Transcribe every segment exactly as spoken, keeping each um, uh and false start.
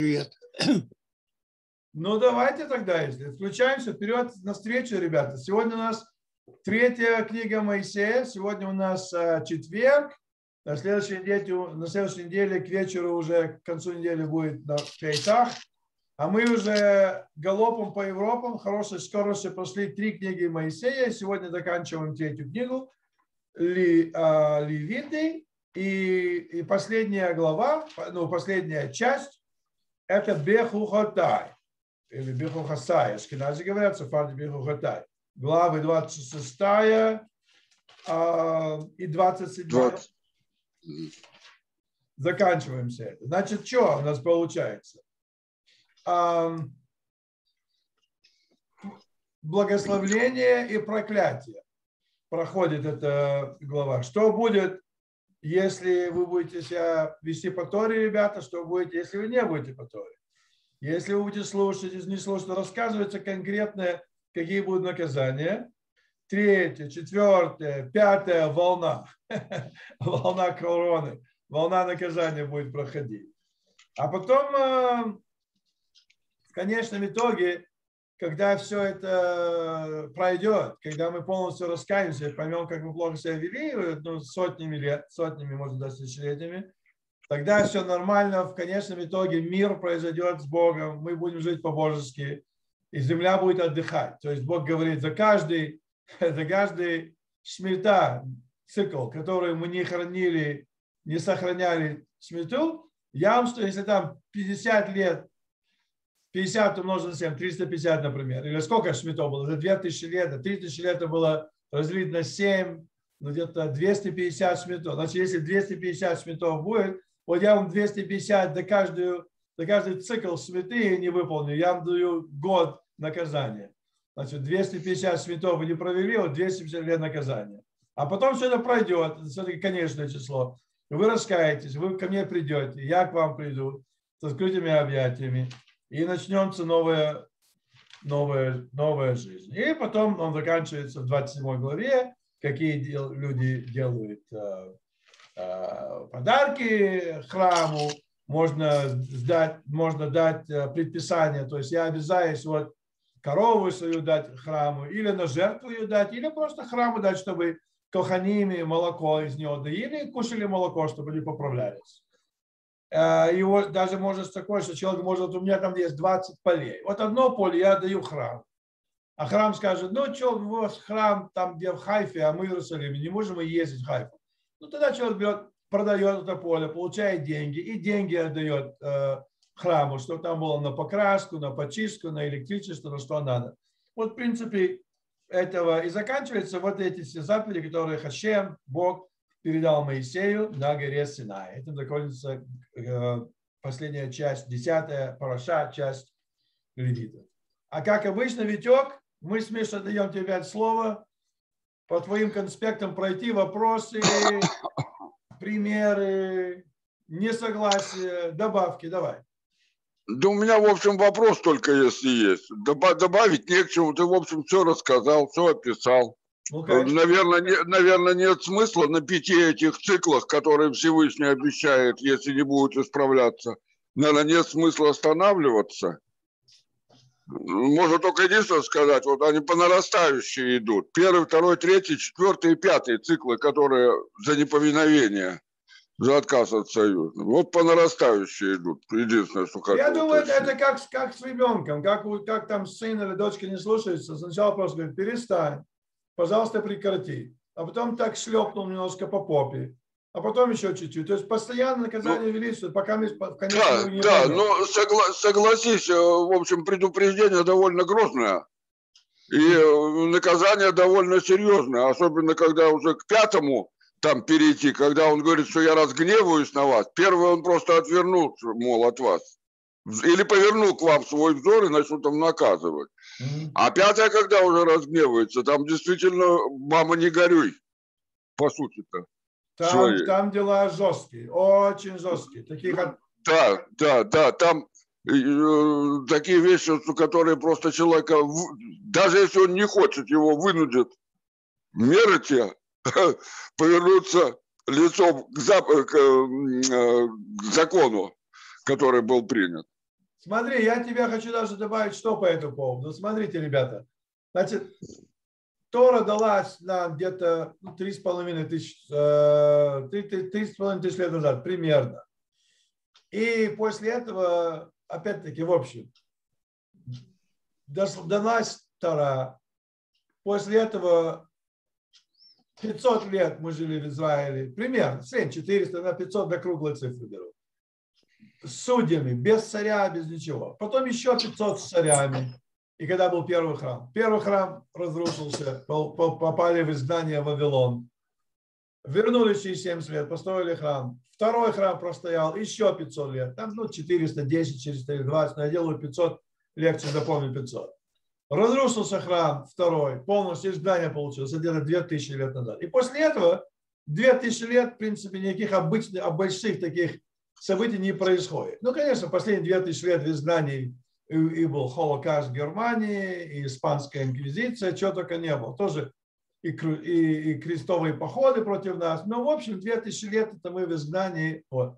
Привет. Ну, давайте тогда, если включаемся вперед навстречу, ребята. Сегодня у нас третья книга Моисея. Сегодня у нас а, четверг. На следующей неделе, на следующей неделе к вечеру уже, к концу недели будет на Пейтах. А мы уже галопом по Европам, хорошей скоростью прошли три книги Моисея. Сегодня заканчиваем третью книгу Ли, а, Левиты. И, и последняя глава, ну, последняя часть, это Бехухотай, или Бехухасай. Ашкенази говорят, сефарди Бехухотай. Главы двадцать шестая а, и двадцать седьмая. двадцать. Заканчиваем все это. Значит, что у нас получается? А, благословление и проклятие. Проходит эта глава. Что будет, если вы будете себя вести по Торе, ребята? Что будет, если вы не будете по Торе? Если вы будете слушать, если не слушать, то рассказывается конкретно, какие будут наказания. Третья, четвертая, пятая волна. Волна короны. Волна наказания будет проходить. А потом, в конечном итоге, когда все это пройдет, когда мы полностью раскаемся, поймем, как мы плохо себя вели, ну, сотнями лет, сотнями, может быть, тысячелетиями, тогда все нормально, в конечном итоге мир произойдет с Богом, мы будем жить по-божески, и земля будет отдыхать. То есть Бог говорит, за каждый, за каждый шмита, цикл, который мы не хранили, не сохраняли шмиту, я вам что, если там пятьдесят лет, пятьдесят умножить на семь, триста пятьдесят, например, или сколько шмитов было, за две тысячи лет, три тысячи лет было разделить на семь, ну, где-то двести пятьдесят шмитов. Значит, если двести пятьдесят шмитов будет, вот я вам двести пятьдесят за, каждую, за каждый цикл шмиты не выполню, я вам даю год наказания. Значит, двести пятьдесят шмитов вы не провели, вот двести пятьдесят лет наказания. А потом все это пройдет, это все-таки конечное число. Вы раскаетесь, вы ко мне придете, я к вам приду с открытыми объятиями, и начнется новая, новая, новая жизнь. И потом он заканчивается в двадцать седьмой главе, какие дел, люди делают э, э, подарки храму, можно сдать, можно дать предписание, то есть я обязаюсь вот корову свою дать храму, или на жертву ее дать, или просто храму дать, чтобы коханими молоко из него доили и кушали молоко, чтобы они поправлялись. И вот даже может такое, что человек может, у меня там есть двадцать полей. Вот одно поле я даю храм. А храм скажет, ну что, у вас храм там, где в Хайфе, а мы в Иерусалиме, не можем и ездить в Хайфу. Ну тогда человек берет, продает это поле, получает деньги, и деньги отдает э, храму, что там было на покраску, на почистку, на электричество, на что надо. Вот в принципе этого и заканчиваются вот эти все заповеди, которые Хашем, Бог, передал Моисею на горе Синай. Этим закончится э, последняя часть, десятая параша, часть Левитов. А как обычно, Витек, мы с Мишей даем тебе пять слова по твоим конспектам пройти вопросы, примеры, несогласия, добавки. Давай. Да у меня, в общем, вопрос только если есть. Добавить не к чему. Ты, в общем, все рассказал, все описал. Ну, наверное, не, наверное, нет смысла на пяти этих циклах, которые Всевышний обещает, если не будут исправляться. Наверное, нет смысла останавливаться. Можно только единственное сказать, вот они по нарастающей идут. Первый, второй, третий, четвертый и пятый циклы, которые за неповиновение, за отказ от союза. Вот по нарастающей идут. Единственное, что хочу. Я думаю, это, это как, как с ребенком. Как, как там сын или дочка не слушается. Сначала просто говорит, перестань. Пожалуйста, прекрати. А потом так шлепнул немножко по попе. А потом еще чуть-чуть. То есть постоянно наказание ну, увеличивается, пока мы в конечном да, не да, пойдем. но согла- согласись, в общем, предупреждение довольно грозное. И наказание довольно серьезное. Особенно, когда уже к пятому там перейти, когда он говорит, что я разгневаюсь на вас. Первый он просто отвернулся, мол, от вас. Или повернул к вам свой взор и начал там наказывать. Mm-hmm. А пятое, когда уже разгневается, там действительно мама не горюй, по сути-то. Там, там дела жесткие, очень жесткие. Таких... Да, да, да, там э, такие вещи, которые просто человека, даже если он не хочет, его вынудят меры те, повернуться лицом к, зап... к, э, к закону, который был принят. Смотри, я тебе хочу даже добавить, что по этому поводу. Ну, смотрите, ребята. Значит, Тора далась нам где-то три с половиной тысяч, три с половиной тысяч лет назад, примерно. И после этого, опять-таки, в общем, далась Тора. После этого пятьсот лет мы жили в Израиле, примерно, семь, четыреста на пятьсот, до круглой цифры беру. С судьями, без царя, без ничего. Потом еще пятьсот с царями. И когда был первый храм. Первый храм разрушился, попали в изгнание в Вавилон. Вернулись через семьдесят лет, построили храм. Второй храм простоял еще пятьсот лет. Там ну, четыреста десять, четыреста двадцать, но я делаю пятьсот, легче запомнить пятьсот. Разрушился храм второй, полностью изгнание получилось, где-то две тысячи лет назад. И после этого две тысячи лет, в принципе, никаких обычных, больших таких событий не происходит. Ну, конечно, последние две тысячи лет в изгнании и, и был Холокаст в Германии, и Испанская инквизиция, чего только не было. Тоже и, и, и крестовые походы против нас. Но, в общем, две тысячи лет это мы в изгнании. Вот.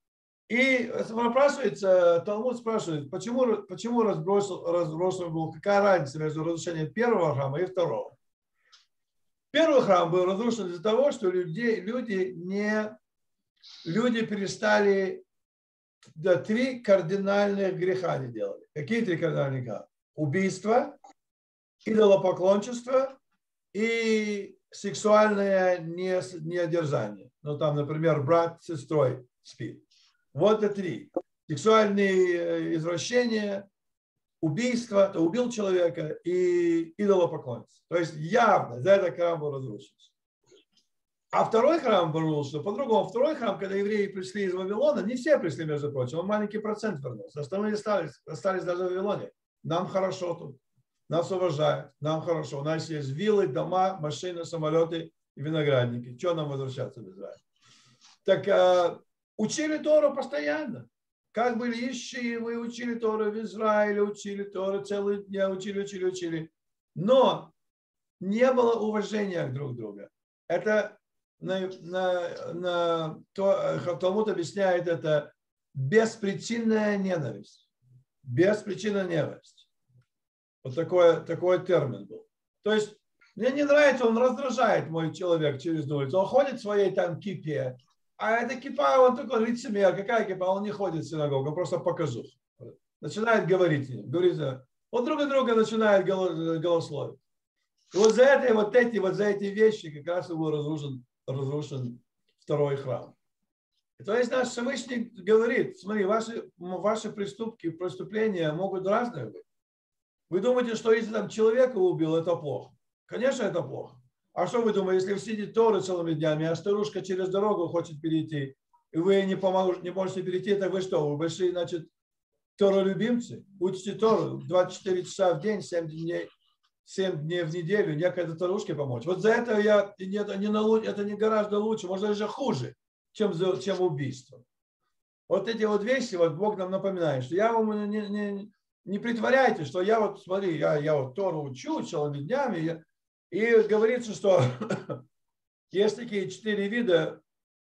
И спрашивается, Талмуд спрашивает, почему, почему разбросил, разбросан был, какая разница между разрушением первого храма и второго. Первый храм был разрушен из-за того, что люди, люди, не, люди перестали, да, три кардинальных греха не делали. Какие три кардинальных греха? Убийство, идолопоклончество и сексуальное неодержание. Ну, там, например, брат с сестрой спит. Вот это три. Сексуальные извращения, убийство, то убил человека, и идолопоклонство. То есть явно за это храм был разрушился. А второй храм был разрушен по-другому. Второй храм, когда евреи пришли из Вавилона, не все пришли, между прочим, он маленький процент вернулся. Остальные остались, остались даже в Вавилоне. Нам хорошо тут. Нас уважают, нам хорошо. У нас есть виллы, дома, машины, самолеты и виноградники. Чего нам возвращаться в Израиль? Так учили Тору постоянно. Как были ишивы, учили Тору в Израиле, учили Тору целый день, учили, учили, учили. Но не было уважения друг к другу. Это на, на, на, то, Талмуд объясняет это беспричинная ненависть. Беспричинная ненависть. Вот такой, такой термин был. То есть мне не нравится, он раздражает мой человек через улицу. Он ходит в своей там кипе. А это кипа, он только лицемер. Какая кипа? Он не ходит в синагогу, он просто покажу. Начинает говорить. Говорит, вот друг друга начинает голословить. И вот за это, вот эти, вот за эти вещи как раз был разрушен, разрушен второй храм. И то есть наш Всевышний говорит, смотри, ваши, ваши преступки, преступления могут разные быть. Вы думаете, что если там человека убил, это плохо? Конечно, это плохо. А что вы думаете, если вы сидите Торы целыми днями, а старушка через дорогу хочет перейти, и вы не, помогу, не можете перейти, так вы что? Вы большие, значит, Торолюбимцы? Учите Тору двадцать четыре часа в день, семь дней, семь дней в неделю, некой старушке помочь. Вот за это я, это не, на, это не гораздо лучше, может даже хуже, чем, чем убийство. Вот эти вот вещи, вот Бог нам напоминает, что я вам не, не, не притворяйтесь, что я вот, смотри, я, я вот Тору учу целыми днями, я, и говорится, что есть такие четыре вида,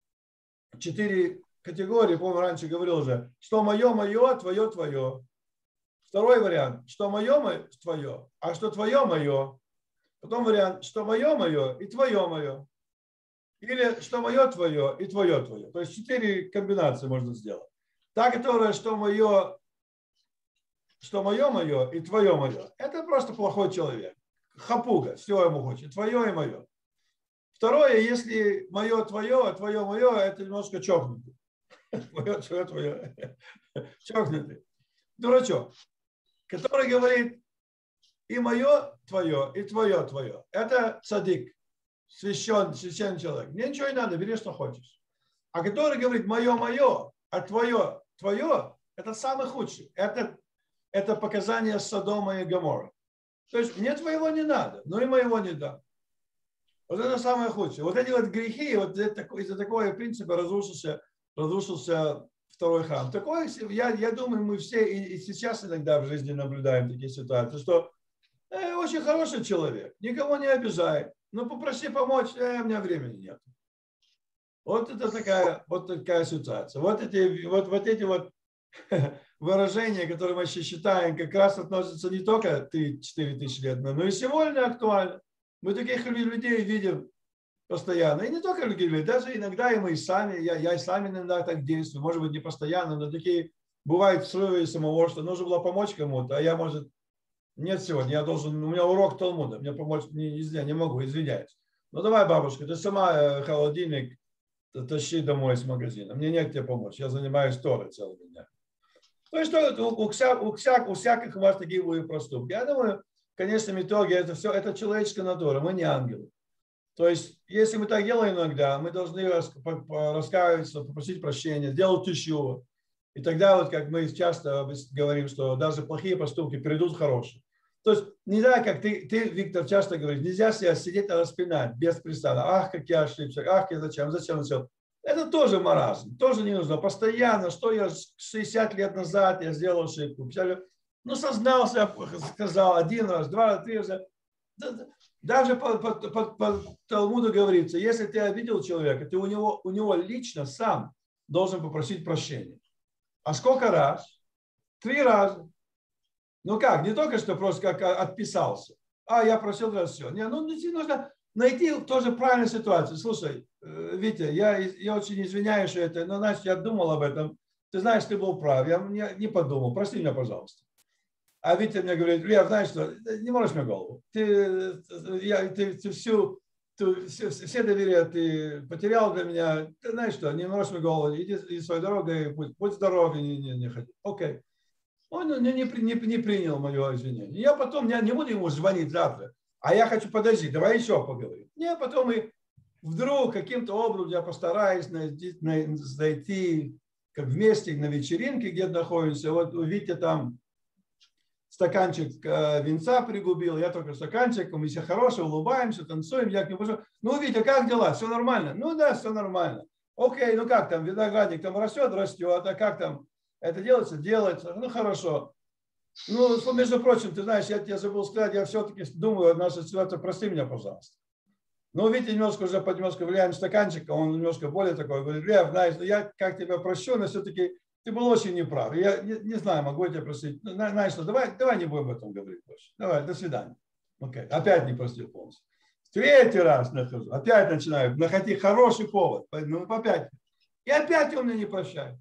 четыре категории, помню, раньше говорил уже, что мое, мое, твое, твое. Второй вариант, что мое, мое, твое, а что твое, мое. Потом вариант, что мое, мое и твое, мое. Или что мое, твое и твое, твое. То есть четыре комбинации можно сделать. Та, которая, что мое, что мое, мое и твое, мое. Это просто плохой человек. Хапуга, все ему хочет, твое и мое. Второе, если мое, твое, а твое, мое, это немножко чокнутый. Твое, твое, твое. Чокнутый. Дурачок, который говорит и мое, твое, и твое, твое. Это цадик, священ, священный человек. Мне ничего не надо, бери, что хочешь. А который говорит мое, мое, а твое, твое, это самый худший. Это, это показание Содома и Гоморры. То есть мне твоего не надо, но и моего не дам. Вот это самое худшее. Вот эти вот грехи, вот из-за такого принципа разрушился, разрушился второй храм. Такое, я, я думаю, мы все и, и сейчас иногда в жизни наблюдаем такие ситуации, что э, очень хороший человек, никого не обижает, но попроси помочь, э, у меня времени нет. Вот это такая, вот такая ситуация. Вот эти вот, вот, эти вот выражения, которые мы сейчас считаем, как раз относятся не только четыре тысячи лет, но и сегодня актуально. Мы таких людей видим постоянно. И не только людей, даже иногда и мы сами, я, я и сам иногда так действую, может быть, не постоянно, но такие бывают срывы самого, что нужно было помочь кому-то, а я, может, нет сегодня, я должен, у меня урок Талмуда, мне помочь не, не, не могу, извиняюсь. Ну давай, бабушка, ты сама холодильник тащи домой с магазина, мне нет тебе помочь, я занимаюсь Торой целый день. То есть у, у, вся, у, вся, у всяких у вас такие будут проступки. Я думаю, в конечном итоге это все, это человеческая натура, мы не ангелы. То есть, если мы так делаем иногда, мы должны раскаиваться, попросить прощения, сделать тещу. И тогда, вот как мы часто говорим, что даже плохие поступки перейдут в хорошие. То есть, не да, как ты, ты, Виктор, часто говоришь, нельзя себя сидеть распинать беспрестанно. Ах, как я ошибся, ах, я зачем, зачем, зачем. Это тоже маразм, тоже не нужно. Постоянно, что я шестьдесят лет назад я сделал ошибку. Ну, сознался, сказал один раз, два раз, три раза. Даже по, по, по, по Талмуду говорится, если ты обидел человека, ты у него, у него лично сам должен попросить прощения. А сколько раз? Три раза. Ну как, не только что просто как отписался. А, я просил раз, все. Не, ну, нужно найти тоже правильную ситуацию. Слушай, Витя, я, я очень извиняюсь, что это, но, значит, я думал об этом. Ты знаешь, ты был прав. Я не, не подумал. Прости меня, пожалуйста. А Витя мне говорит, Лев, знаешь что, не морочь мне голову. Ты, я, ты, ты, всю, ты все, все доверия ты потерял для меня. Ты знаешь что, не морочь мне голову, иди, иди своей дорогой, будь, будь здоров и не, не, не ходи. Окей. Он не, не, не, не принял мое извинение. Я потом я не буду ему звонить завтра. А я хочу, подожди, давай еще поговорим. Не, потом и вдруг каким-то образом я постараюсь найти, найти как вместе на вечеринке, где находимся. Вот Витя там стаканчик винца пригубил, я только стаканчик, мы все хорошие, улыбаемся, танцуем, я к нему пошел. Ну, Витя, как дела? Все нормально? Ну да, все нормально. Окей, ну как там, виноградник там растет, растет, а как там это делается? Делается. Ну, хорошо. Ну, между прочим, ты знаешь, я тебе забыл сказать, я все-таки думаю, наша ситуация, прости меня, пожалуйста. Ну, Витя немножко уже под немножко влиянием стаканчика, он немножко более такой, говорит, Лев, знаешь, я как тебя прощу, но все-таки ты был очень неправ. Я не, не знаю, могу я тебя просить. Ну, знаешь что, давай, давай не будем об этом говорить больше. Давай, до свидания. Окей. Опять не простил полностью. Третий раз нахожу. Опять начинаю находить хороший повод. Ну, опять. И опять он меня не прощает.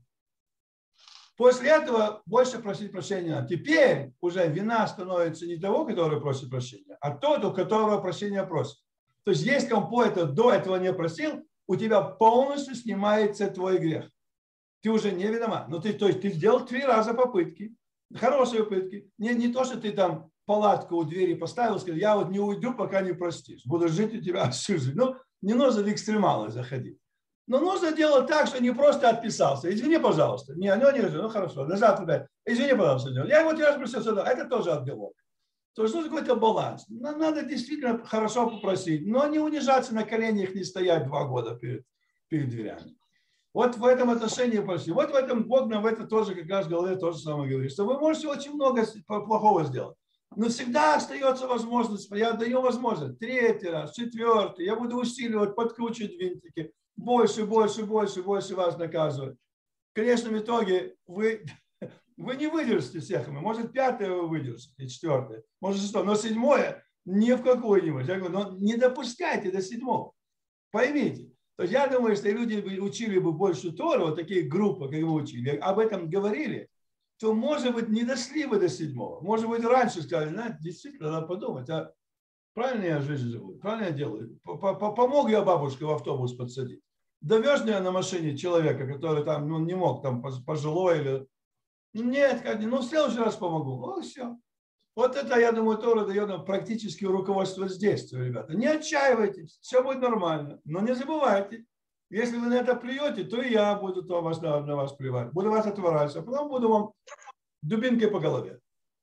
После этого больше просить прощения надо. Теперь уже вина становится не того, который просит прощения, а тот, у которого прощения просит. То есть, если кто-то до этого не просил, у тебя полностью снимается твой грех. Ты уже не виноват. Но ты, то есть, ты сделал три раза попытки, хорошие попытки. Не, не то, что ты там палатку у двери поставил, сказал, я вот не уйду, пока не простишь. Буду жить у тебя всю жизнь. Ну, не нужно в экстремалы заходить. Но нужно делать так, что не просто отписался. Извини, пожалуйста. Не, ну, не, ну хорошо, на завтра. Извини, пожалуйста. Я вот я спросил сюда. Это тоже отговорка. То есть нужен какой-то баланс. Надо действительно хорошо попросить, но не унижаться на коленях, не стоять два года перед, перед дверями. Вот в этом отношении просить. Вот в этом Бог нам в это тоже как раз в голове то же самое говорит, что вы можете очень много плохого сделать. Но всегда остается возможность, я даю возможность, третий раз, четвертый, я буду усиливать, подкручивать винтики, больше, больше, больше, больше вас наказывать. В конечном итоге вы, вы не выдержите всех, может пятое вы выдержите, четвертое, может шестое, но седьмое ни в какой-нибудь. Я говорю, но не допускайте до седьмого, поймите. То есть я думаю, если люди учили бы больше Тору, вот такие группы, как вы учили, об этом говорили, то, может быть, не дошли бы до седьмого. Может быть, раньше сказали, знаете, действительно, надо подумать, а правильно я жизнь живу, правильно я делаю? Помог я бабушке в автобус подсадить. Довез ли я на машине человека, который там ну, не мог, там пожилой или... Нет, как ну в следующий раз помогу. О, все. Вот это, я думаю, Тора дает нам практически руководство с действия, ребята. Не отчаивайтесь, все будет нормально. Но не забывайте, если вы на это плюете, то и я буду то вас, на, на вас плевать. Буду вас отворачиваться, а потом буду вам дубинкой по голове.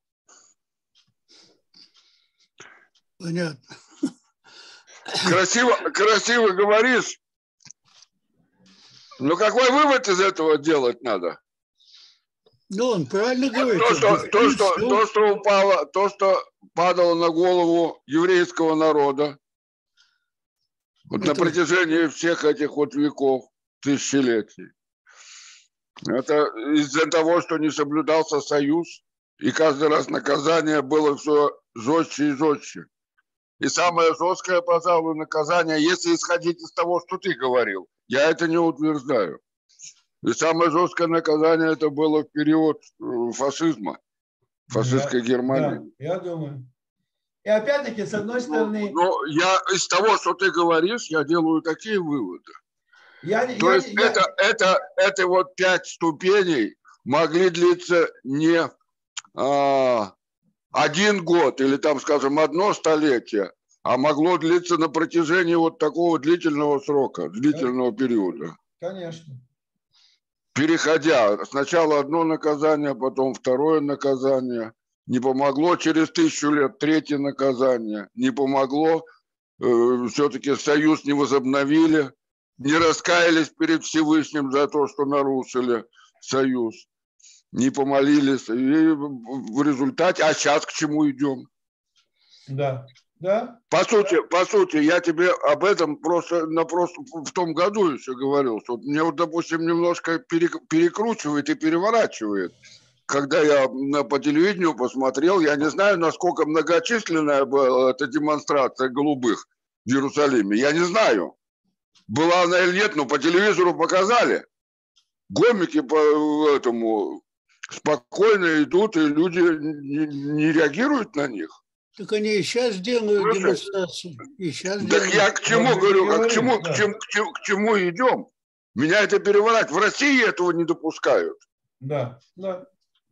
Понятно. Красиво, красиво говоришь. Но какой вывод из этого делать надо? Ну, он правильно говорит. То, что, то, что, то, что упало, то, что падало на голову еврейского народа вот на протяжении всех этих вот веков, тысячелетий. Это из-за того, что не соблюдался союз, и каждый раз наказание было все жестче и жестче. И самое жесткое, пожалуй, наказание, если исходить из того, что ты говорил, я это не утверждаю. И самое жесткое наказание это было в период фашизма, фашистской я, Германии. Да, я думаю. И опять-таки, с одной стороны... Но, но я из того, что ты говоришь, я делаю такие выводы. Я, То я, есть я, это, это, это вот пять ступеней могли длиться не а, один год или там, скажем, одно столетие, а могло длиться на протяжении вот такого длительного срока, длительного периода. Конечно. Переходя, сначала одно наказание, потом второе наказание. Не помогло через тысячу лет третье наказание. Не помогло, э, все-таки союз не возобновили, не раскаялись перед Всевышним за то, что нарушили союз, не помолились. И в результате, а сейчас к чему идем? Да. Да? По сути, по сути, я тебе об этом просто, на просто в том году еще говорил, что мне вот, допустим, немножко перекручивает и переворачивает. Когда я по телевидению посмотрел, я не знаю, насколько многочисленная была эта демонстрация голубых в Иерусалиме. Я не знаю, была она или нет, но по телевизору показали. Гомики по этому спокойно идут, и люди не, не реагируют на них. Так они и сейчас делают Слушай, демонстрации. И сейчас так делают. я к чему вот говорю, говорим, а к чему, да. к, чему, к, чему, к чему идем? Меня это переворачивает. В России этого не допускают. Да, да.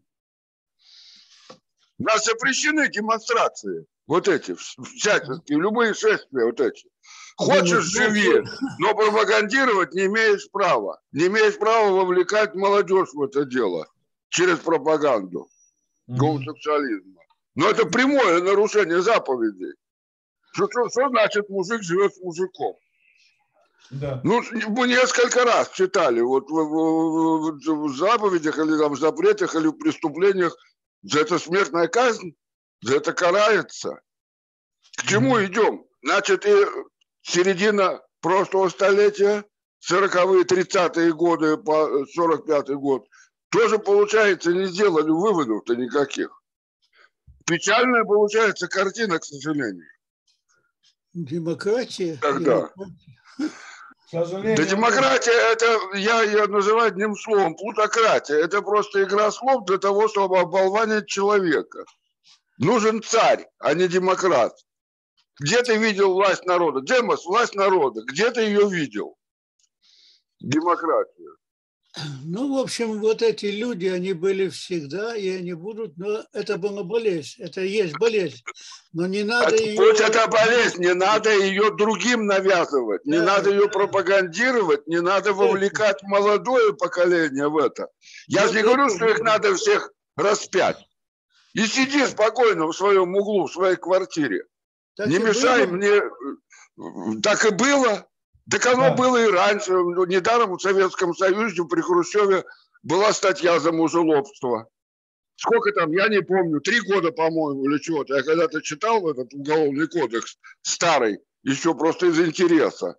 У нас запрещены демонстрации. Вот эти, всяческие, любые шествия вот эти. Хочешь, живи, но пропагандировать не имеешь права. Не имеешь права вовлекать молодежь в это дело через пропаганду mm-hmm. гомосексуализма. Но это прямое нарушение заповедей. Что, что, что значит мужик живет с мужиком? Да. Ну, мы несколько раз читали вот в, в, в, в заповедях или там, в запретах или в преступлениях. За это смертная казнь, за это карается. К чему mm-hmm. идем? Значит, и середина прошлого столетия, сороковые, тридцатые годы по сорок пятый год, тоже, получается, не сделали выводов-то никаких. Печальная получается картина, к сожалению. Демократия. Тогда. Демократия. Да демократия, это я ее называю одним словом, плутократия. Это просто игра слов для того, чтобы оболванить человека. Нужен царь, а не демократ. Где ты видел власть народа? Демос, власть народа. Где ты ее видел? Демократию. Ну, в общем, вот эти люди, они были всегда, и они будут, но это была болезнь, это и есть болезнь. Но не надо это, ее... Пусть это болезнь, не надо ее другим навязывать, не да, надо ее да. пропагандировать, не надо вовлекать это. молодое поколение в это. Я вот же не это говорю, что их надо всех распять. И сиди спокойно в своем углу, в своей квартире. Так не мешай было. мне. Так и было. Так оно да. было и раньше. Недаром в Советском Союзе при Хрущеве была статья за мужелобство. Сколько там, я не помню, три года, по-моему, или чего-то. Я когда-то читал этот уголовный кодекс старый, еще просто из интереса.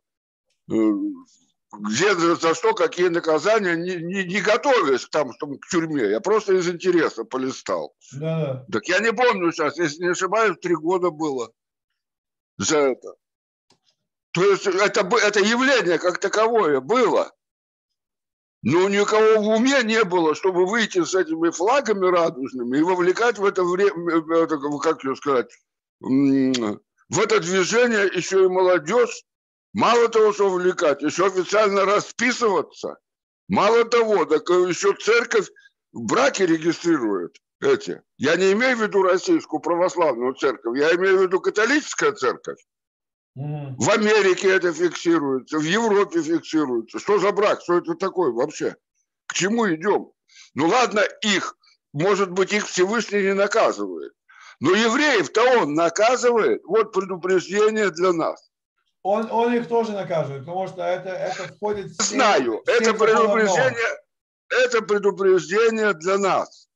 Где за что, какие наказания, не, не, не готовясь там, к тюрьме. Я просто из интереса полистал. Да. Так я не помню сейчас, если не ошибаюсь, три года было за это. То есть это, это явление как таковое было. Но ни у кого в уме не было, чтобы выйти с этими флагами радужными и вовлекать в это время, как ее сказать, в это движение еще и молодежь. Мало того, что вовлекать, еще официально расписываться. Мало того, так еще церковь браки регистрирует эти. Я не имею в виду российскую православную церковь, я имею в виду католическую церковь. Mm-hmm. В Америке это фиксируется, в Европе фиксируется. Что за брак? Что это такое вообще? К чему идем? Ну ладно, их, может быть, их Всевышний не наказывает. Но евреев-то он наказывает. Вот предупреждение для нас. Он, он их тоже наказывает, потому что это, это входит в семь, Знаю, в семь это предупреждение, это предупреждение для нас.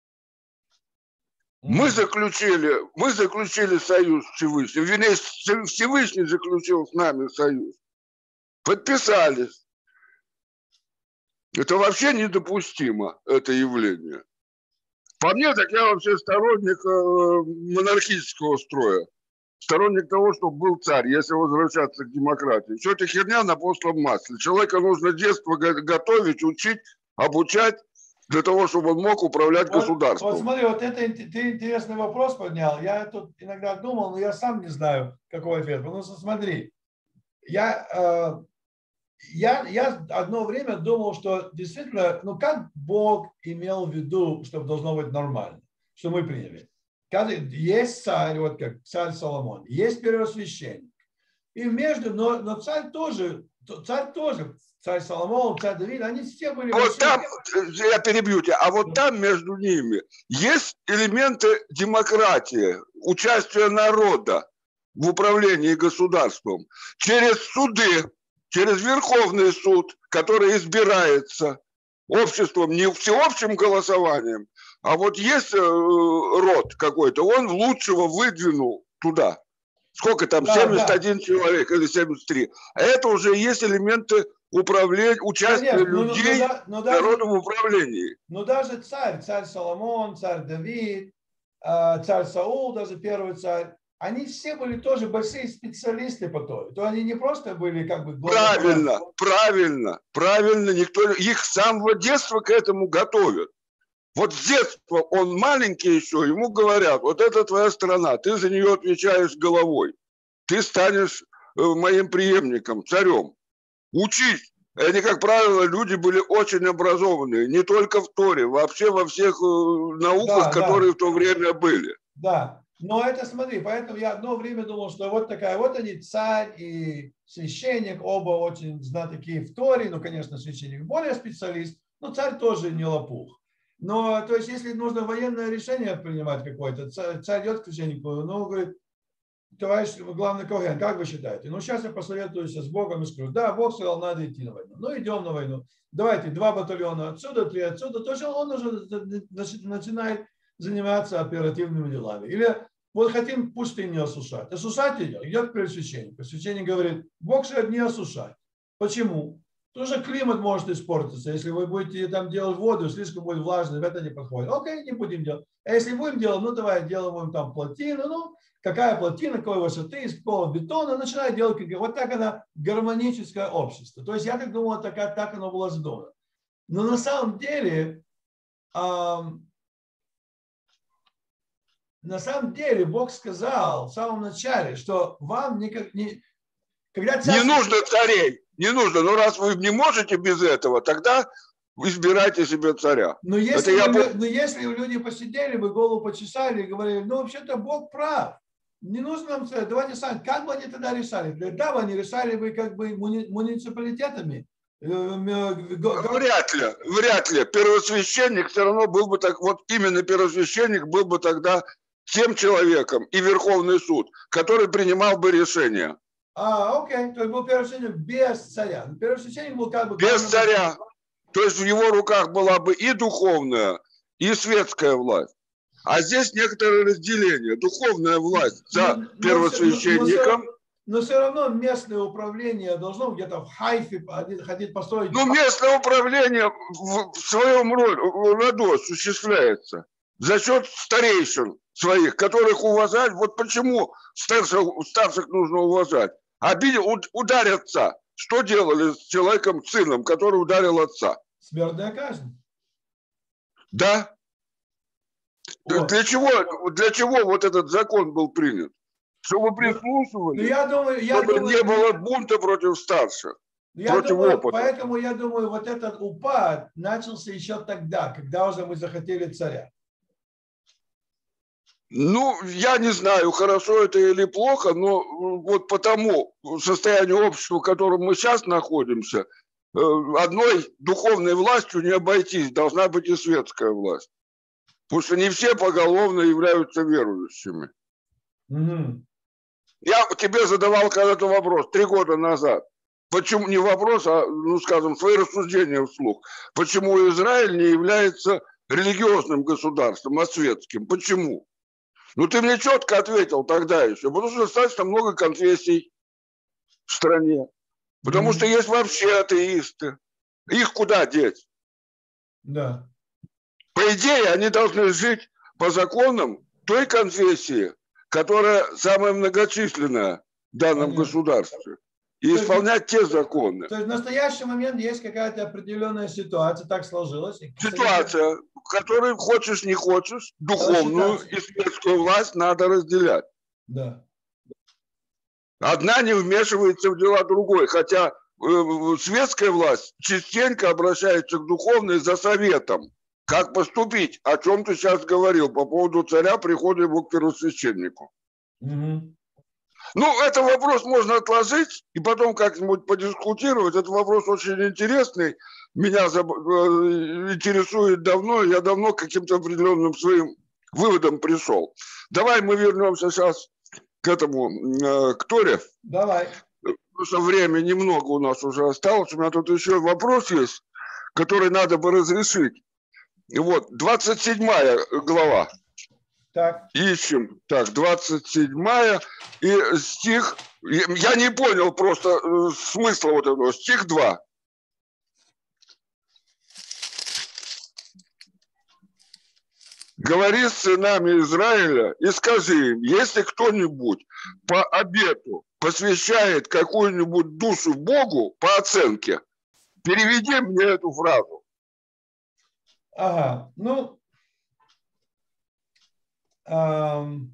Мы заключили, мы заключили союз с Всевышним, вернее, Всевышний заключил с нами союз. Подписались. Это вообще недопустимо, это явление. По мне, так я вообще сторонник э, монархического строя. Сторонник того, чтобы был царь, если возвращаться к демократии. Все это херня на постном масле. Человека нужно с детства готовить, учить, обучать, для того, чтобы он мог управлять вот, государством. Вот смотри, вот это ты интересный вопрос поднял. Я тут иногда думал, но я сам не знаю, какой ответ. Потому что смотри, я, э, я, я одно время думал, что действительно, ну как Бог имел в виду, чтобы должно быть нормально, что мы приняли. Есть царь, вот как царь Соломон, есть первосвященник. И между, но, но царь тоже, царь тоже, царь Соломон, царь Давид, они все были... Вот там, я перебью тебя, а вот там между ними есть элементы демократии, участия народа в управлении государством через суды, через Верховный суд, который избирается обществом, не всеобщим голосованием, а вот есть э, род какой-то, он лучшего выдвинул туда. Сколько там, да, семьдесят один да. человек или семьдесят три. А это уже есть элементы управления, участия Конечно, людей но, но, но, но народом в управлении. Но даже царь, царь Соломон, царь Давид, царь Саул, даже первый царь, они все были тоже большие специалисты по Торе. То они не просто были как бы... Правильно, правильно, правильно. Никто, их с самого детства к этому готовят. Вот с детства он маленький еще, ему говорят, вот это твоя страна, ты за нее отвечаешь головой. Ты станешь моим преемником, царем. Учись. Они, как правило, люди были очень образованные. Не только в Торе, вообще во всех науках, да, которые да. в то время были. Да. Но это, смотри, поэтому я одно время думал, что вот такая, вот они, царь и священник, оба очень знатоки в Торе, ну, конечно, священник более специалист, но царь тоже не лопух. Но, то есть, если нужно военное решение принимать какое-то, царь, царь идет к священнику, ну, говорит, товарищ главный коген, как вы считаете? Ну, сейчас я посоветуюсь с Богом и скажу, да, Бог сказал, надо идти на войну. Ну, идем на войну. Давайте, два батальона отсюда, три отсюда. То есть, он уже начинает заниматься оперативными делами. Или вот хотим пустыню осушать. Осушать идет, идет к первосвященнику. Священник говорит, Бог сказал не осушать. Почему? Тоже климат может испортиться. Если вы будете там делать воду, слишком будет влажно, в это не подходит. Окей, не будем делать. А если будем делать, ну давай делаем там плотину. Ну, какая плотина, какой высоты, из какого бетона. Начинает делать. Вот так она гармоническое общество. То есть я так думал, так, так оно было задумано. Но на самом деле, эм, на самом деле Бог сказал в самом начале, что вам никак не... Когда царь... Не нужно царей. Не нужно, но раз вы не можете без этого, тогда избирайте себе царя. Но если, вы, я... но если люди посидели бы, голову почесали и говорили, ну вообще-то Бог прав, не нужно нам царя, давайте сами. Как бы они тогда решали? Да, бы они решали бы как бы муни, муниципалитетами. Вряд ли, вряд ли. Первосвященник все равно был бы так, вот именно первосвященник был бы тогда тем человеком и Верховный суд, который принимал бы решение. А, окей, то есть был первосвященник без царя. Первосвященник был как бы... Без царя. То есть в его руках была бы и духовная, и светская власть. А здесь некоторое разделение. Духовная власть за но, первосвященником. Но, но, но все равно местное управление должно где-то в Хайфе ходить построить... Ну, местное управление в своем роду осуществляется за счет старейшин своих, которых уважать. Вот почему старших, старших нужно уважать. Обидел, ударь отца. Что делали с человеком, с сыном, который ударил отца? Смертная казнь. Да. Вот. Для чего, для чего вот этот закон был принят? Чтобы прислушивались, я думаю, я чтобы думаю, не было бунта против старших, я против думаю, опыта. Поэтому я думаю, вот этот упад начался еще тогда, когда уже мы захотели царя. Ну, я не знаю, хорошо это или плохо, но вот по тому состоянию общества, в котором мы сейчас находимся, одной духовной властью не обойтись, должна быть и светская власть. Потому что не все поголовно являются верующими. Mm-hmm. Я тебе задавал когда-то вопрос, три года назад. Почему, не вопрос, а, ну, скажем, свои рассуждения вслух. Почему Израиль не является религиозным государством, а светским? Почему? Ну, ты мне четко ответил тогда еще, потому что достаточно много конфессий в стране, потому mm-hmm. что есть вообще атеисты, Их куда деть? Да. По идее, они должны жить по законам той конфессии, которая самая многочисленная в данном Понятно. государстве. И То исполнять есть, те законы. То есть в настоящий момент есть какая-то определенная ситуация, так сложилось. Ситуация, в которой хочешь, не хочешь, духовную и светскую власть надо разделять. Да. Одна не вмешивается в дела другой, хотя светская власть частенько обращается к духовной за советом. Как поступить? О чем ты сейчас говорил по поводу царя, прихода его к первосвященнику. Угу. Ну, этот вопрос можно отложить и потом как-нибудь подискутировать. Этот вопрос очень интересный. Меня интересует давно. Я давно к каким-то определенным своим выводам пришел. Давай мы вернемся сейчас к этому, к Торе. Давай. Потому что времени немного у нас уже осталось. У меня тут еще вопрос есть, который надо бы разрешить. Вот, двадцать седьмая глава. Так. Ищем. Так, двадцать седьмая и стих. Я не понял просто смысла вот этого. Стих два. Говори с сынами Израиля и скажи им, если кто-нибудь по обету посвящает какую-нибудь душу Богу по оценке, переведи мне эту фразу. Ага, ну, эм,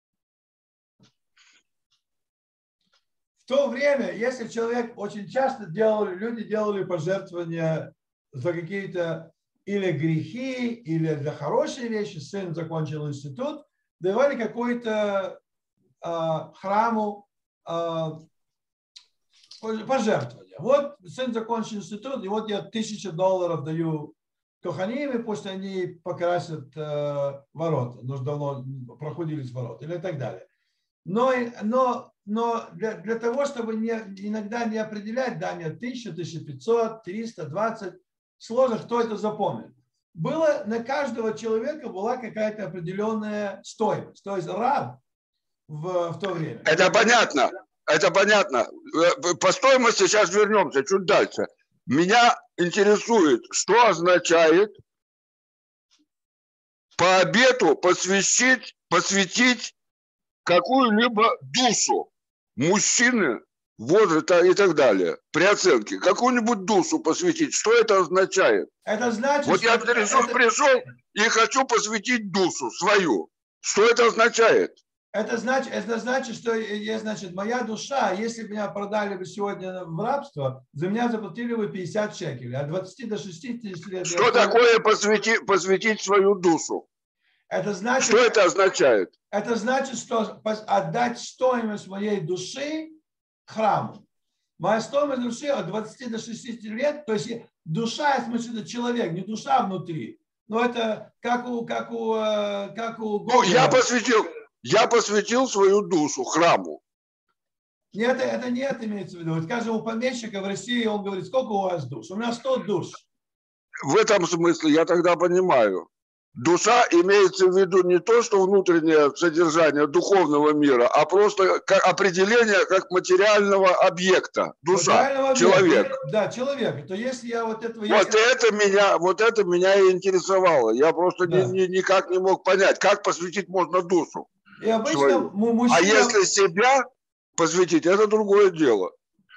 в то время, если человек очень часто делали, люди делали пожертвования за какие-то или грехи, или за хорошие вещи, сын закончил институт, давали какой-то э, храму э, пожертвования. Вот сын закончил институт, и вот я тысячу долларов даю Коханим, и пусть они покрасят э, ворота, но давно проходились ворота, или так далее. Но, но, но для, для того, чтобы не, иногда не определять, да, нет, тысяча, тысяча пятьсот, триста двадцать, сложно, кто это запомнит. Было, на каждого человека была какая-то определенная стоимость. То есть раб в, в то время. Это понятно, это понятно. По стоимости сейчас вернемся чуть дальше. Меня интересует, что означает по обету посвятить, посвятить какую-либо душу мужчины, возраста и так далее, при оценке. Какую-нибудь душу посвятить. Что это означает? Это значит, вот я пришел, это... пришел и хочу посвятить душу свою. Что это означает? Это значит, это значит, что есть, значит, моя душа, если бы меня продали бы сегодня в рабство, за меня заплатили бы пятьдесят шекелей, от двадцати до шестидесяти лет. Что такое посвятить, посвятить свою душу? Это значит, что это означает? Это значит, что отдать стоимость моей души храму. Моя стоимость души от двадцати до шестидесяти лет, то есть душа, в смысле, это человек, не душа внутри. Но это как у, как у, как у ну, я посвятил, я посвятил свою душу храму. Нет, это не это имеется в виду. Скажем, у помещика в России он говорит, сколько у вас душ? У меня сто душ. В этом смысле я тогда понимаю. Душа имеется в виду не то, что внутреннее содержание духовного мира, а просто как определение как материального объекта. Душа, человек. Объекта. Да, человек. То если я вот этого... Вот, если... это меня, вот это меня и интересовало. Я просто да. ни, ни, никак не мог понять, как посвятить можно душу. И обычно мужчина... А если себя посвятить, это другое дело.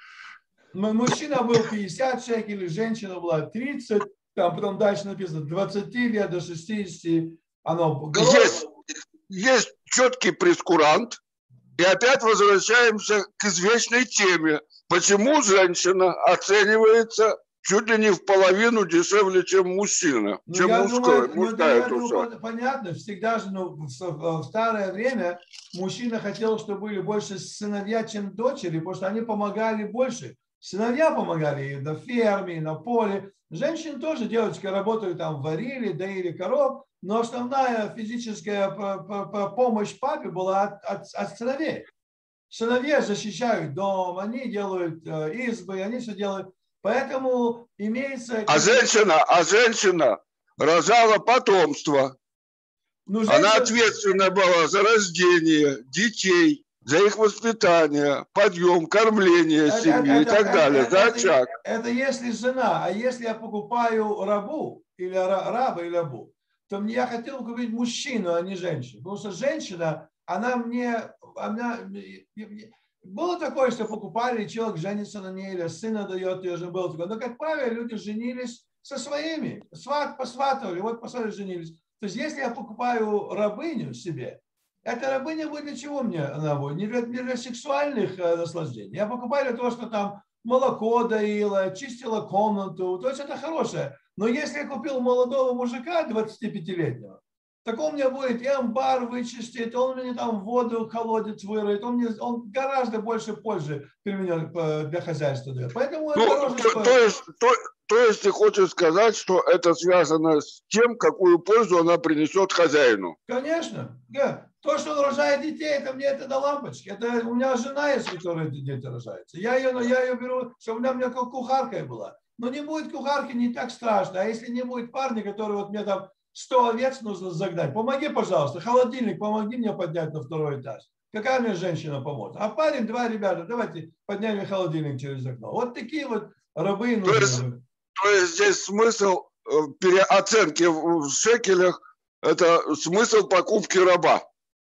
Мужчина был пятьдесят шекелей, женщина была тридцать. Там потом дальше написано двадцати лет до шестидесяти. Оно есть, есть четкий прескурант. И опять возвращаемся к извечной теме. Почему женщина оценивается чуть ли не в половину дешевле, чем мужчина? Ну, чем я мужская, думаю, мужская ну, душа. я думаю, понятно. Всегда же ну, в, в старое время мужчина хотел, чтобы были больше сыновья, чем дочери, потому что они помогали больше. Сыновья помогали и на ферме, и на поле. Женщины тоже, девочки, работают там, варили, доили коров, но основная физическая помощь папе была от, от, от сыновей. Сыновья защищают дом, они делают избы, они все делают. Поэтому имеется... А женщина, а женщина рожала потомство. Ну, женщина... Она ответственна была за рождение детей, за их воспитание, подъем, кормление Это, семьи это, и так это, далее, это, за это, очаг. это если жена, а если я покупаю рабу, или раба, или рабу, то мне я хотел купить мужчину, а не женщину. Потому что женщина, она мне, она, было такое, что покупали, и человек женится на ней, или сына дает, и уже было такое. Но, как правило, люди женились со своими, сват посватывали, вот посватывали, женились. То есть, если я покупаю рабыню себе, эта рабыня будет для чего мне она будет? Не для, не для сексуальных э, наслаждений. Я покупаю для того, что там молоко доила, чистила комнату. То есть это хорошее. Но если я купил молодого мужика двадцатипятилетнего, так он мне будет и амбар вычистить, он мне там воду, колодец выроет, он, мне, он гораздо больше пользы для меня, для хозяйства дает. Поэтому он Ну, дороже то, стоит. то, есть, то, то есть ты хочешь сказать, что это связано с тем, какую пользу она принесет хозяину? Конечно. Да. То, что он рожает детей, это мне это до лампочки. Это у меня жена есть, которая дети рожаются. Я ее, я ее беру, чтобы она у меня как кухаркой была. Но не будет кухарки, не так страшно. А если не будет парня, который вот мне там сто овец нужно загнать, помоги, пожалуйста, холодильник, помоги мне поднять на второй этаж. Какая мне женщина поможет? А парень, два ребята, давайте подняли холодильник через окно. Вот такие вот рабы нужны. То есть, то есть здесь смысл переоценки в шекелях, это смысл покупки раба.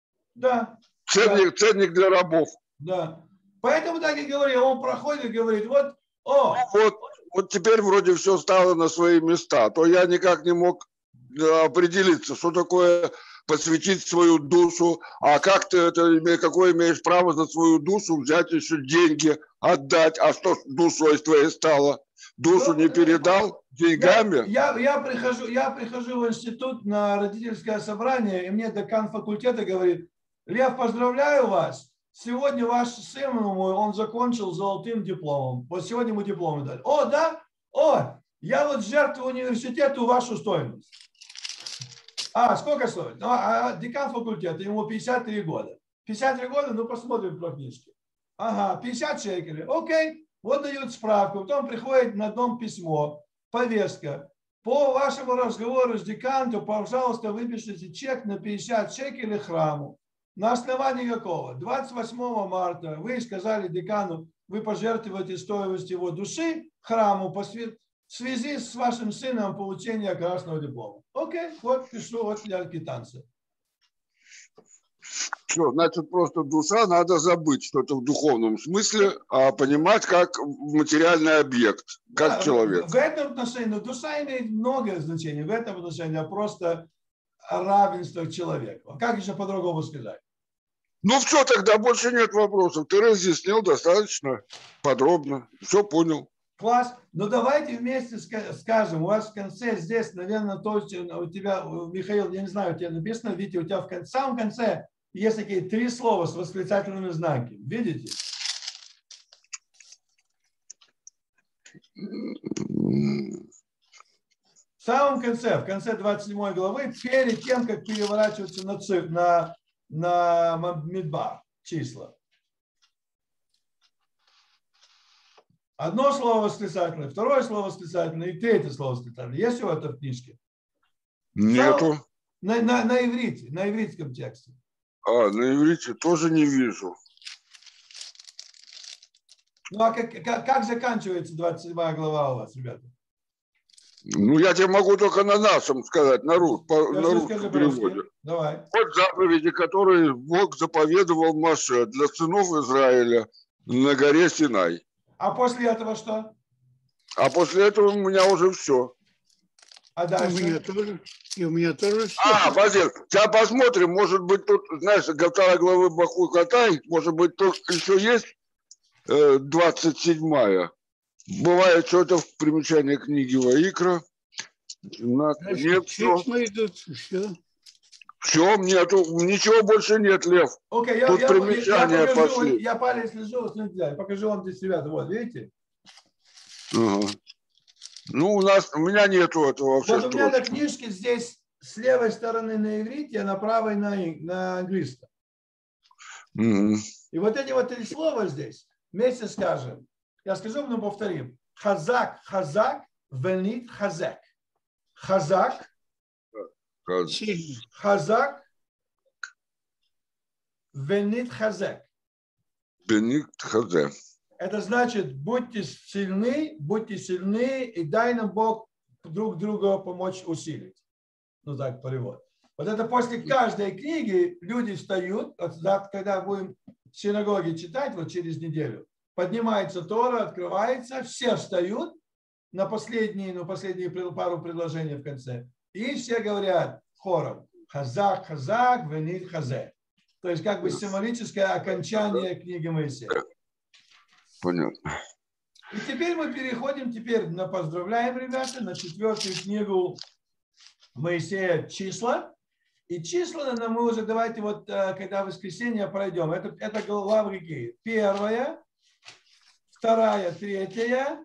Да. Ценник, да. ценник для рабов. Да. Поэтому так и говорю, он проходит и говорит, вот, о. Ну, вот, вот теперь вроде все стало на свои места. То я никак не мог определиться, что такое посвятить свою душу, а как ты это, какое имеешь право за свою душу взять еще деньги, отдать, а что душой твоей стало? Душу не передал деньгами? Я, я, я, прихожу, я прихожу в институт на родительское собрание, и мне декан факультета говорит, Лев, поздравляю вас, сегодня ваш сын, он закончил золотым дипломом, вот сегодня ему диплом дали. О, да? О, я вот жертвую университету вашу стоимость. А, сколько стоит? Ну, а декан факультета, ему пятьдесят три года. пятьдесят три года, ну посмотрим про книжки. Ага, пятьдесят шекелей. Окей, вот дают справку. Потом приходит на дом письмо, повестка. По вашему разговору с деканом, пожалуйста, выпишите чек на пятьдесят шекелей храму. На основании какого? двадцать восьмого марта вы сказали декану, вы пожертвуете стоимость его души храму по свет... в связи с вашим сыном получения красного диплома. Окей, вот пишу, вот я квитанция. Что, значит, просто душа надо забыть что-то в духовном смысле, а понимать как материальный объект, как да, человек. В, в этом отношении, ну, душа имеет много значений, в этом отношении просто равенство человеку. А как еще по-другому сказать? Ну все, тогда больше нет вопросов. Ты разъяснил достаточно подробно, все понял. Класс. Ну давайте вместе скажем, у вас в конце здесь, наверное, то, у тебя, Михаил, я не знаю, у тебя написано, видите, у тебя в, конце, в самом конце есть такие три слова с восклицательными знаками. Видите? В самом конце, в конце двадцать седьмой главы, перед тем, как переворачиваться на, циф, на, на Мидбар, числа. Одно слово восклицательное, второе слово восклицательное и третье слово восклицательное. Есть у это в книжке? Нету. На, на, на иврите, на ивритском тексте. А, на иврите тоже не вижу. Ну а как, как, как заканчивается двадцать седьмая глава у вас, ребята? Ну, я тебе могу только на нашем сказать, на, рус, по, скажи, на русском переводе. Давай. Вот заповеди, которые Бог заповедовал Моше для сынов Израиля на горе Синай. А после этого что? А после этого у меня уже все. А дальше? У меня тоже. И у меня тоже все. А, Базил, сейчас посмотрим, может быть, тут, знаешь, вторая главы Бахуй Катай, может быть, тут еще есть э, двадцать седьмая. Бывает что-то в примечании книги Ваикра. Значит, нет, все. идут, все. Все, нету, ничего больше нет, Лев. Окей, я, тут я, примечания я, покажу, пошли. Я палец лежу, смотрите, покажу вам здесь, ребята, вот, видите? Ага. Ну, у нас, у меня нету этого вообще. Вот у меня на книжке здесь с левой стороны на иврите, а на правой на, на английском. Угу. И вот эти вот три слова здесь, вместе скажем. Я скажу, но повторим. Хазак, хазак, венит, хазак. Хазак, хазак, венит, хазак. Бенит Хазе. Это значит, будьте сильны, будьте сильны, и дай нам Бог друг друга помочь усилить. Ну так, перевод. Вот это после каждой книги люди встают, когда будем в синагоге читать, вот через неделю, поднимается Тора, открывается, все встают на последние, ну, последние пару предложений в конце, и все говорят хором «Хазак, хазак, венит хазе». То есть как бы символическое окончание книги Моисея. Понятно. И теперь мы переходим, теперь на поздравляем, ребята, на четвертую книгу Моисея «Числа». И числа мы уже давайте вот, когда в воскресенье пройдем. Это, это глава в реке. Первая, вторая, третья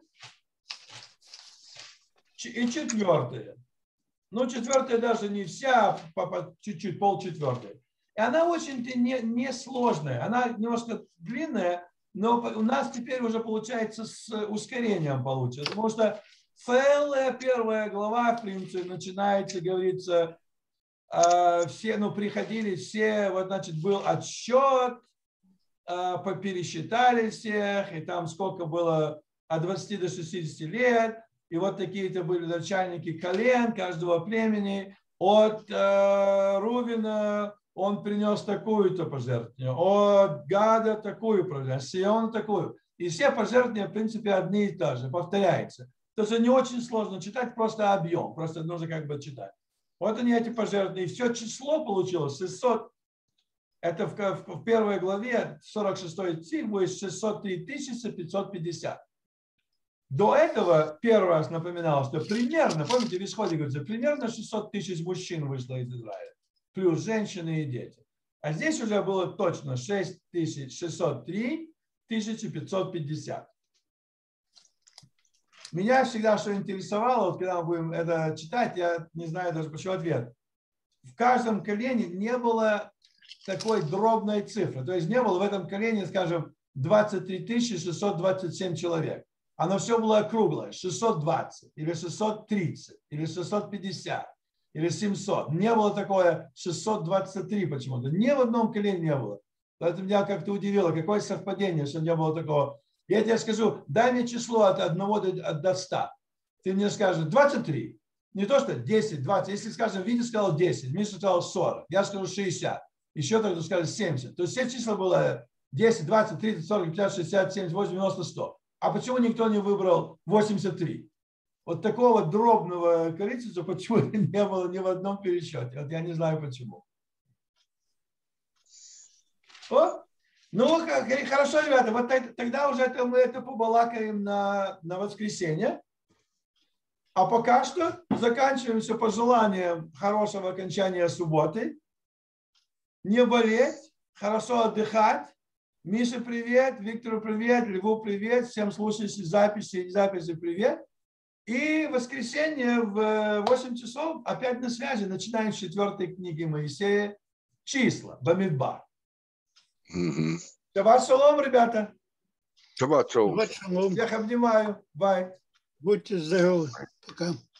и четвертая. Ну, четвертая даже не вся, чуть-чуть, полчетвертой. И она очень-то не, не сложная. Она немножко длинная, но у нас теперь уже получается с ускорением получится. Потому что целая первая глава, в принципе, начинается, говорится, все, ну, приходили все, вот, значит, был отсчет, пересчитали всех, и там сколько было от двадцати до шестидесяти лет, и вот такие-то были начальники колен каждого племени. От э, Рувена он принес такую-то пожертвование, от Гада такую пожертвование, Сиона такую. И все пожертвования, в принципе, одни и те же, повторяются. То есть не очень сложно читать, просто объем, просто нужно как бы читать. Вот они эти пожертвования. И все число получилось шестьсот. Это в, в, в первой главе, сорок шестой стих, будет шестьсот три тысячи пятьсот пятьдесят. До этого первый раз напоминалось, что примерно, помните, в Исходе говорится, примерно шестьсот тысяч мужчин вышло из Израиля, плюс женщины и дети. А здесь уже было точно шесть тысяч шестьсот три тысячи пятьсот пятьдесят. Меня всегда что интересовало, вот когда мы будем это читать, я не знаю даже почему ответ. В каждом колене не было такой дробной цифры. То есть не было в этом колене, скажем, двадцать три тысячи шестьсот двадцать семь человек. Оно все было округлое. шестьсот двадцать, или шестьсот тридцать, или шестьсот пятьдесят, или семьсот. Не было такое шестьсот двадцать три почему-то. Ни в одном колене не было. Поэтому меня как-то удивило, какое совпадение, что не было такого. Я тебе скажу, дай мне число от одного до ста. Ты мне скажешь двадцать три. Не то, что десять, двадцать. Если, скажем, Витя сказал десять, Миша сказал сорок, я скажу шестьдесят. Еще кто-то скажет семьдесят. То есть все числа было десять, двадцать, тридцать, сорок, пятьдесят, шестьдесят, семьдесят, восемьдесят, девяносто, сто. А почему никто не выбрал восемьдесят три? Вот такого дробного количества почему не было ни в одном пересчете. Вот я не знаю почему. О? Ну, хорошо, ребята, вот тогда уже это, мы это побалакаем на, на воскресенье. А пока что заканчиваемся пожеланием хорошего окончания субботы. Не болеть, хорошо отдыхать. Мише привет, Виктору привет, Льву привет, всем слушающим записи и записи привет. И в воскресенье в восемь часов опять на связи. Начинаем с четвертой книги Моисея «Числа», Бамидбар. Угу. Шаббат шалом, ребята. Шаббат шалом. Шаббат шалом. Всех обнимаю. Бай. Будьте здоровы. Пока.